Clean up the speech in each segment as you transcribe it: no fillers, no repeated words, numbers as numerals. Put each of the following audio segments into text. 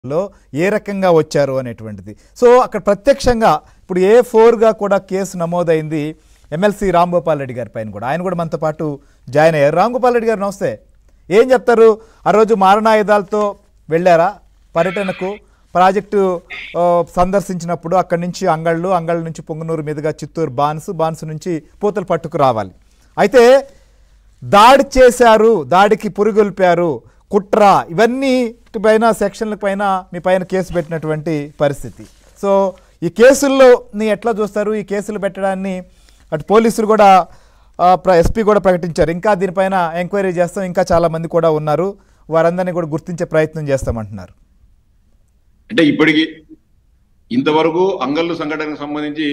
లో ఏ రకంగా వచ్చారు అనేటువంటిది. సో అక్కడ ప్రత్యక్షంగా ఇప్పుడు A4గా కూడా కేసు నమోదైంది ఎమ్మెల్సీ రాంగోపాల్ రెడ్డి గారి పైన కూడా. ఆయన కూడా మనతో పాటు జాయిన్ అయ్యారు. రాంగోపాల్ రెడ్డి గారు నమస్తే. ఏం చెప్తారు? ఆ రోజు మారణాయుధాలతో వెళ్ళారా పర్యటనకు? ప్రాజెక్టు సందర్శించినప్పుడు అక్కడి నుంచి అంగళ్ళ నుంచి పొంగనూరు మీదుగా చిత్తూరు బాన్స్ నుంచి పూతలపట్టుకు రావాలి. అయితే దాడి చేశారు, దాడికి పురుగొల్పారు, కుట్ర, ఇవన్నీ పైన సెక్షన్ల పైన మీ పైన కేసు పెట్టినటువంటి పరిస్థితి. సో ఈ కేసుల్లో ఎట్లా చూస్తారు? ఈ కేసులు పెట్టడాన్ని అటు పోలీసులు కూడా ఎస్పీ కూడా ప్రకటించారు. ఇంకా దీనిపైన ఎంక్వైరీ చేస్తాం, ఇంకా చాలామంది కూడా ఉన్నారు, వారందరినీ కూడా గుర్తించే ప్రయత్నం చేస్తామంటున్నారు. అంటే ఇప్పటికి ఇంతవరకు అంగళ్ళు సంఘటనకు సంబంధించి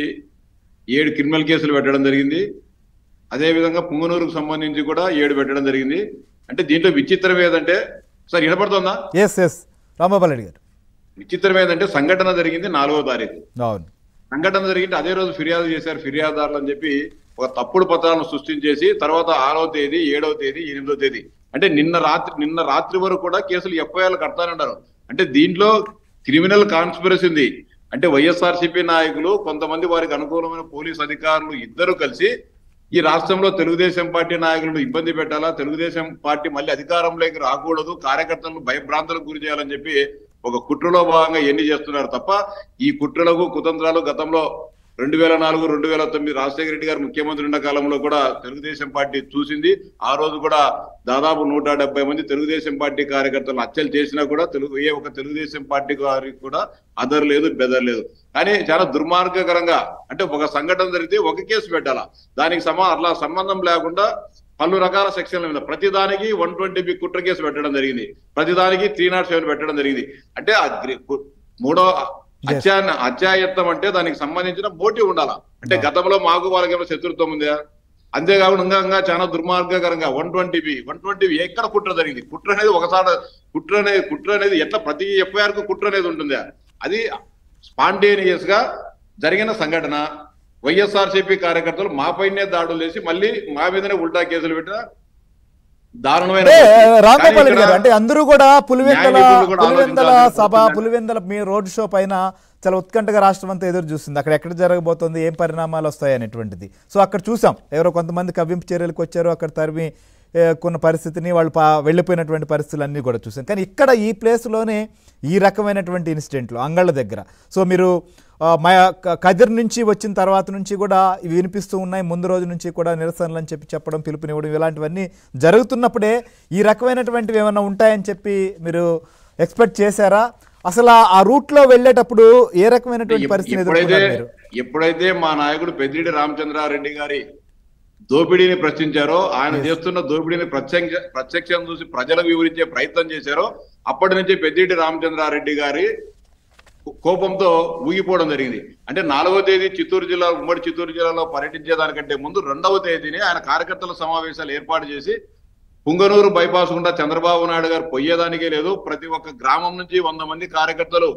7 క్రిమినల్ కేసులు పెట్టడం జరిగింది. అదేవిధంగా పుంగనూరుకు సంబంధించి కూడా 7 పెట్టడం జరిగింది. అంటే దీంట్లో విచిత్రం ఏదంటే, సార్ వినపడుతుందా? ఎస్ రాంగోపాల్ రెడ్డి గారు. విచిత్రం ఏదంటే సంఘటన జరిగింది 4వ తారీఖు. అవును, సంఘటన జరిగింది అదే రోజు ఫిర్యాదు చేశారు ఫిర్యాదుదారులు అని చెప్పి ఒక తప్పుడు పత్రాలను సృష్టించేసి తర్వాత 6వ తేదీ 7వ తేదీ 8వ తేదీ అంటే నిన్న రాత్రి వరకు కూడా కేసులు ఎఫ్ఐఆర్లు కడతానే ఉన్నారు. అంటే దీంట్లో క్రిమినల్ కాన్స్పిరసీ ఉంది. అంటే వైఎస్ఆర్సీపీ నాయకులు కొంతమంది వారికి అనుకూలమైన పోలీస్ అధికారులు ఇద్దరు కలిసి ఈ రాష్ట్రంలో తెలుగుదేశం పార్టీ నాయకులను ఇబ్బంది పెట్టాలా, తెలుగుదేశం పార్టీ మళ్ళీ అధికారంలోకి రాకూడదు, కార్యకర్తలను భయభ్రాంతులకు గురి చేయాలని చెప్పి ఒక కుట్రలో భాగంగా ఎన్ని చేస్తున్నారు తప్ప ఈ కుట్రలకు కుతంత్రాలు గతంలో 2004, 2009 రాజశేఖర రెడ్డి గారు ముఖ్యమంత్రి ఉన్న కాలంలో కూడా తెలుగుదేశం పార్టీ చూసింది. ఆ రోజు కూడా దాదాపు 170 మంది తెలుగుదేశం పార్టీ కార్యకర్తలు హత్యలు చేసినా కూడా ఏ ఒక తెలుగుదేశం పార్టీ వారికి కూడా అదరలేదు బెదరలేదు. కానీ చాలా దుర్మార్గకరంగా అంటే ఒక సంఘటన జరిగితే ఒక కేసు పెట్టాలా, దానికి అట్లా సంబంధం లేకుండా పలు రకాల సెక్షన్ల మీద ప్రతిదానికి 120B కుట్ర కేసు పెట్టడం జరిగింది, ప్రతిదానికి 307 పెట్టడం జరిగింది. అంటే మూడో అత్యాయత్నం అంటే దానికి సంబంధించిన మోటివ్ ఉండాలా. అంటే గతంలో మాకు వాళ్ళకి ఏమైనా శత్రుత్వం ఉందా? అంతేకాకుండా ఇంకా చాలా దుర్మార్గకరంగా 120B ఎక్కడ కుట్ర జరిగింది? కుట్ర అనేది ఒకసారి కుట్ర అనేది ఎట్లా ప్రతి ఎఫ్ఐఆర్ కు కుట్ర అనేది ఉంటుందా? అది స్పాంటేనియస్ గా జరిగిన సంఘటన. వైఎస్ఆర్సీపీ కార్యకర్తలు మా పైనే దాడులు చేసి మళ్ళీ మా మీదనే ఉల్టా కేసులు పెట్టిన దారుణమైన రాంగోపాల్ రెడ్డి గారు. అంటే అందరూ కూడా పులివెందల సభ, పులివెందల మీ రోడ్ షో పైన చాలా ఉత్కంఠగా రాష్ట్రం అంతా ఎదురు చూస్తుంది. అక్కడ ఎక్కడ జరగబోతుంది, ఏం పరిణామాలు వస్తాయి అనేటువంటిది. సో అక్కడ చూసాం ఎవరో కొంతమంది కవ్వింపు చర్యలకు వచ్చారు, అక్కడ తరిమి కొన్న పరిస్థితిని వాళ్ళు వెళ్ళిపోయినటువంటి పరిస్థితులు అన్నీ కూడా చూసాం. కానీ ఇక్కడ ఈ ప్లేస్లోనే ఈ రకమైనటువంటి ఇన్సిడెంట్లు అంగళ్ళ దగ్గర. సో మీరు కదిర్ నుంచి వచ్చిన తర్వాత నుంచి కూడా ఇవి వినిపిస్తూ ఉన్నాయి. ముందు రోజు నుంచి కూడా నిరసనలు అని చెప్పడం, పిలుపునివ్వడం, ఇలాంటివన్నీ జరుగుతున్నప్పుడే ఈ రకమైనటువంటివి ఏమైనా ఉంటాయని చెప్పి మీరు ఎక్స్పెక్ట్ చేశారా? అసలు ఆ రూట్ లో వెళ్ళేటప్పుడు ఏ రకమైనటువంటి పరిస్థితి ఎదుర్కొన్నారు? ఎప్పుడైతే మా నాయకుడు పెద్దిరెడ్డి రామచంద్రారెడ్డి గారి దోపిడీని ప్రశ్నించారో, ఆయన చేస్తున్న దోపిడీని ప్రత్యక్షం చూసి ప్రజలకు వివరించే ప్రయత్నం చేశారో, అప్పటి నుంచి పెద్దిరెడ్డి రామచంద్రారెడ్డి గారి కోపంతో ఊగిపోవడం జరిగింది. అంటే 4వ తేదీ ఉమ్మడి చిత్తూరు జిల్లాలో పర్యటించేదానికంటే ముందు 2వ తేదీని ఆయన కార్యకర్తల సమావేశాలు ఏర్పాటు చేసి పుంగనూరు బైపాస్ గుండా చంద్రబాబు నాయుడు గారు పోయేదానికే లేదు, ప్రతి ఒక్క గ్రామం నుంచి 100 మంది కార్యకర్తలు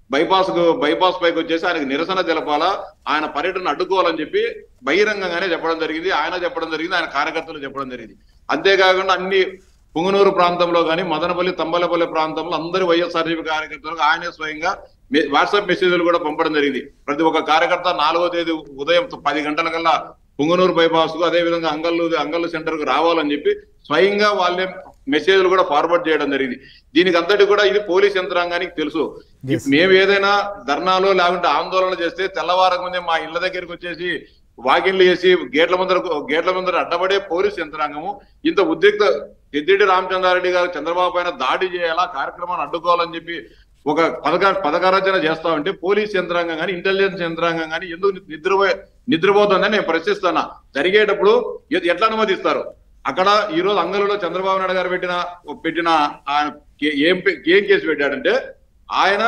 బైపాస్ పైకి వచ్చేసి ఆయనకు నిరసన తెలపాలా, ఆయన పర్యటన అడ్డుకోవాలని చెప్పి బహిరంగంగానే చెప్పడం జరిగింది. ఆయన చెప్పడం జరిగింది, ఆయన కార్యకర్తలు చెప్పడం జరిగింది. అంతేకాకుండా అన్ని పుంగనూరు ప్రాంతంలో కానీ మదనపల్లి, తంబలపల్లి ప్రాంతంలో అందరూ వైఎస్ఆర్సీపీ కార్యకర్తలకు ఆయనే స్వయంగా వాట్సాప్ మెసేజ్లు కూడా పంపడం జరిగింది. ప్రతి ఒక్క కార్యకర్త 4వ తేదీ ఉదయం 10 గంటలకల్లా పుంగనూరు బైపాస్ కు, అదేవిధంగా అంగళ్ళు సెంటర్ కు రావాలని చెప్పి స్వయంగా వాళ్ళే మెసేజ్లు కూడా ఫార్వర్డ్ చేయడం జరిగింది. దీనికి అంతటి కూడా ఇది పోలీస్ యంత్రాంగానికి తెలుసు. మేము ఏదైనా ధర్నాలో లేకుంటే ఆందోళన చేస్తే తెల్లవారకు ముందే మా ఇళ్ల దగ్గరికి వచ్చేసి వాకిన్లు చేసి గేట్ల ముందర అడ్డపడే పోలీస్ యంత్రాంగము ఇంత ఉద్రిక్త పెద్దిరెడ్డి రామచంద్రారెడ్డి గారు చంద్రబాబు పైన దాడి చేయాలా, కార్యక్రమాన్ని అడ్డుకోవాలని చెప్పి ఒక పథకారచన చేస్తా ఉంటే పోలీస్ యంత్రాంగం కానీ ఇంటెలిజెన్స్ యంత్రాంగం కానీ ఎందుకు నిద్రపోతుందని నేను ప్రశ్నిస్తున్నా. జరిగేటప్పుడు ఎట్లా అనుమతిస్తారు? అక్కడ ఈ రోజు అంగళ్ళలో చంద్రబాబు నాయుడు గారు పెట్టిన ఆయన ఏం కేసు పెట్టాడంటే, ఆయన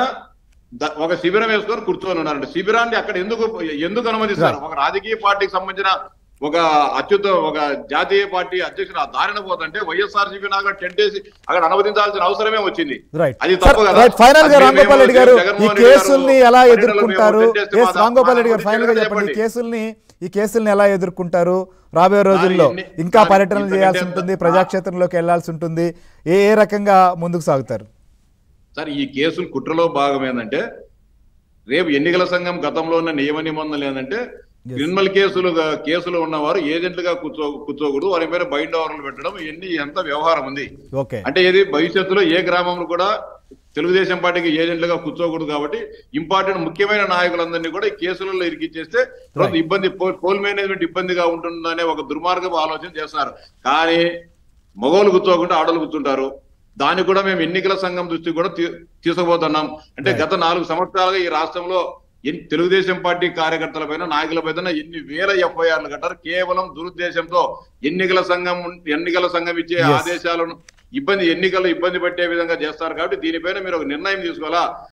ఒక శిబిరం వేసుకొని కూర్చొని ఉన్నారంటే శిబిరాన్ని అక్కడ ఎందుకు అనుమతిస్తారు? ఒక రాజకీయ పార్టీకి సంబంధించిన ఒక జాతీయ పార్టీ అధ్యక్షుడు ఆ దారిన పోతుంటే వైఎస్ఆర్సీపీ నాయకుడు టెంట్ వేసి అక్కడ అనుమతించాల్సిన అవసరమే వచ్చింది. అది తప్పు కదా. ఫైనల్ గా రాంగోపాల్ రెడ్డి గారు ఈ కేసుల్ని ఎలా ఎదుర్కొంటారు? రాంగోపాల్ రెడ్డి గారు ఫైనల్ గా చెప్పండి, ఈ కేసుల్ని ఎలా ఎదుర్కొంటారు? రాబోయే రోజుల్లో ఇంకా పర్యటనలు చేయాల్సి ఉంటుంది, ప్రజాక్షేత్రంలోకి వెళ్లాల్సి ఉంటుంది, ఏ రకంగా ముందుకు సాగుతారు? సార్ ఈ కేసులు కుట్రలో భాగం ఏంటంటే రేపు ఎన్నికల సంఘం గతంలో ఉన్న నియమ నిబంధనలు ఏంటంటే క్రిమినల్ కేసులు ఉన్నవారు ఏజెంట్లుగా కూర్చోకూడదు, వారి మీద బైండ్ ఓవర్లు పెట్టడం ఎంత వ్యవహారం ఉంది. ఓకే. అంటే ఇది భవిష్యత్తులో ఏ గ్రామంలో కూడా తెలుగుదేశం పార్టీకి ఏజెంట్లుగా కూర్చోకూడదు. కాబట్టి ఇంపార్టెంట్ ముఖ్యమైన నాయకులందరినీ కూడా ఈ కేసులలో ఇరికిచ్చేస్తే తర్వాత ఇబ్బంది, పోల్ మేనేజ్మెంట్ ఇబ్బందిగా ఉంటుందనే ఒక దుర్మార్గపు ఆలోచన చేస్తున్నారు. కానీ మగవాళ్ళు కూర్చోకుండా ఆడవాళ్ళు కూర్చుంటారు. దాన్ని కూడా మేము ఎన్నికల సంఘం దృష్టికి కూడా తీసుకుపోతున్నాం. అంటే గత 4 సంవత్సరాలుగా ఈ రాష్ట్రంలో తెలుగుదేశం పార్టీ కార్యకర్తల పైన, నాయకుల పైన ఎన్ని వేల ఎఫ్ఐఆర్లు కట్టారు. కేవలం దురుద్దేశంతో ఎన్నికల సంఘం ఇచ్చే ఆదేశాలను ఇబ్బంది పెట్టే విధంగా చేస్తారు. కాబట్టి దీనిపైన మీరు ఒక నిర్ణయం తీసుకోవాలా.